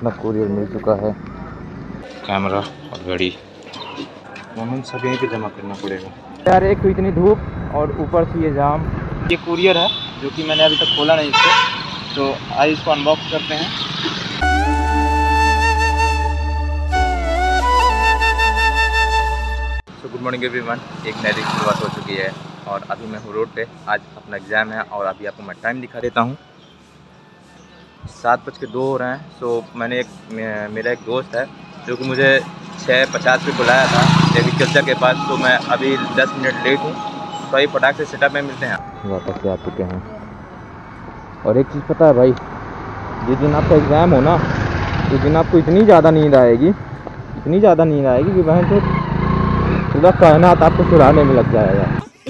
अपना कुरियर मिल चुका है। कैमरा और घड़ी दोनों सब यहीं पे जमा करना पड़ेगा यार। एक तो इतनी धूप और ऊपर से ये जाम। ये कुरियर है जो कि मैंने अभी तक खोला नहीं इसको, तो आइए इसको अनबॉक्स करते हैं। गुड मॉर्निंग एवरीवन, एक नई दिन की शुरुआत हो चुकी है और अभी मैं हूँ रोड पे। आज अपना एग्ज़ाम है और अभी आपको मैं टाइम दिखा देता हूँ। 7:02 हो रहे हैं। सो मैंने मेरा एक दोस्त है जो कि मुझे 6:50 पे बुलाया था एग्रीकल्चर के पास, तो मैं अभी 10 मिनट लेट हूँ। तो ये फटाक से सेटअप में मिलते हैं। वापस से आ चुके हैं। और एक चीज़ पता है भाई, जिस दिन आपका एग्ज़ाम हो ना, उस दिन आपको इतनी ज़्यादा नींद आएगी कि बहन तो पूरा कायनात आपको सुराने में लग जाएगा।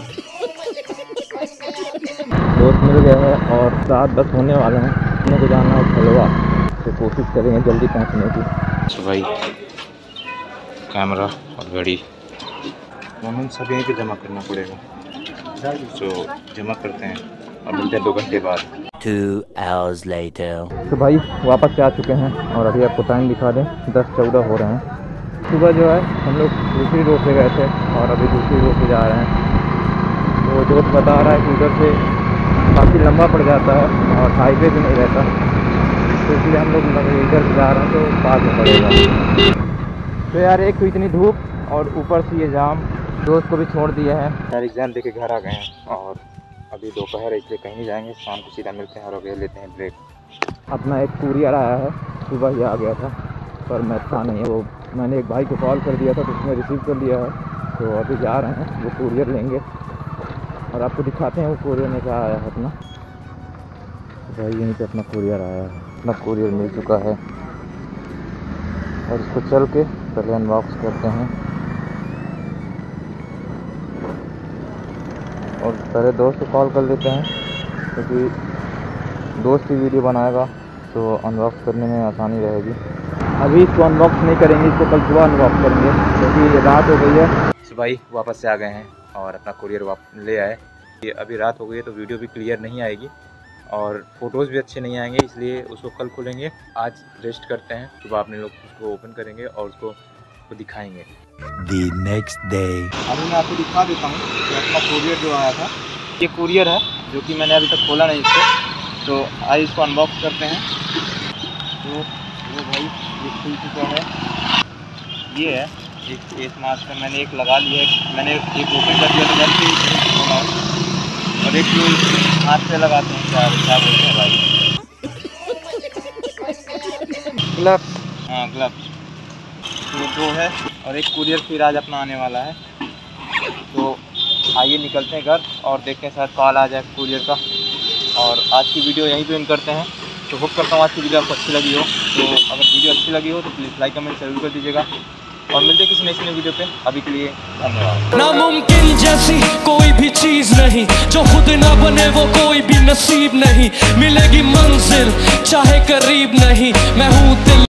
दोस्त मिल गए हैं और 7:10 होने वाले हैं। अपने को जाना है खलवा, तो कोशिश करेंगे जल्दी पहुंचने की। तो भाई कैमरा और घड़ी दोनों सब यहीं पे जमा करना पड़ेगा, तो जमा करते हैं और मिलते हैं 2 घंटे बाद। 2 hours later। तो भाई वापस से आ चुके हैं और अभी आपको टाइम दिखा दें, 10:14 हो रहे हैं। सुबह जो है हम लोग दूसरी रोड से गए थे और अभी दूसरी रोड से जा रहे हैं। तो दोस्त बता रहा है कि उधर से काफ़ी लंबा पड़ जाता है और हाईवे भी नहीं रहता, तो इसलिए हम लोग इधर से जा रहे हैं तो पास में पड़ेगा। तो यार एक तो इतनी धूप और ऊपर से ये जाम, दोस्त को भी छोड़ दिया है यार। एग्ज़ाम दे के घर आ गए हैं और अभी दोपहर है, इसलिए कहीं नहीं जाएंगे, शाम को सीधा मिलते हैं और अभी लेते हैं ब्रेक। अपना एक कुरियर आया है, सुबह ही आ गया था पर मैं था नहीं, वो मैंने एक भाई को कॉल कर दिया था तो उसने रिसीव कर लिया है। तो अभी जा रहे हैं, वो कुरियर लेंगे और आपको दिखाते हैं वो कुरियर में क्या आया है अपना। तो भाई यहीं पे अपना कुरियर आया है, अपना कुरियर मिल चुका है और इसको चल के पहले अनबॉक्स करते हैं और पहले दोस्त को कॉल कर लेते हैं, क्योंकि दोस्त ही वीडियो बनाएगा तो अनबॉक्स करने में आसानी रहेगी। अभी इसको अनबॉक्स नहीं करेंगे, इसको कल सुबह अनबॉक्स करेंगे क्योंकि रात हो गई है। तो भाई वापस से आ गए हैं और अपना कुरियर ले आए। ये अभी रात हो गई है तो वीडियो भी क्लियर नहीं आएगी और फ़ोटोज़ भी अच्छे नहीं आएंगे, इसलिए उसको कल खोलेंगे। आज रेस्ट करते हैं, सुबह अपने लोग उसको ओपन करेंगे और उसको दिखाएंगे। The next day। अभी मैं आपको दिखा देता हूँ कि अपना कुरियर जो आया था, ये कुरियर है जो कि मैंने अभी तक खोला नहीं इसको, तो आइए इसको अनबॉक्स करते हैं। तो वो भाई ये खुल चुका है। ये है एक फेस मास्क है, मैंने एक लगा लिया है, मैंने एक ओपन कर दिया तो घर से खोला है। और एक जो हाथ पे लगाते हैं, क्या बोलते हैं भाई, ग्लव्स। हाँ ग्लव्स, तो 2 है और एक कुरियर फिर आज अपना आने वाला है। तो आइए निकलते हैं घर और देखते हैं, शायद कॉल आ जाए कुरियर का। और आज की वीडियो यहीं पे एंड करते हैं। तो होप करता हूँ आज की वीडियो आपको अच्छी लगी हो। तो अगर वीडियो अच्छी लगी हो तो प्लीज़ लाइक कमेंट जरूर कर दीजिएगा और मिलते हैं किसी नई वीडियो पे। अभी के लिए धन्यवाद। नामुमकिन जैसी कोई भी चीज नहीं, जो खुद ना बने वो कोई भी नसीब नहीं। मिलेगी मंजिल चाहे करीब नहीं, मैं हूँ दिल।